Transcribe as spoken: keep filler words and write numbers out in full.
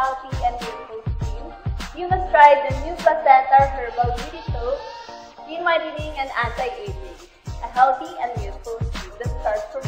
healthy and youthful skin, you must try the new Placenta Herbal Beauty Soap, Skin Whitening and Anti-Aging. A healthy and youthful skin that starts from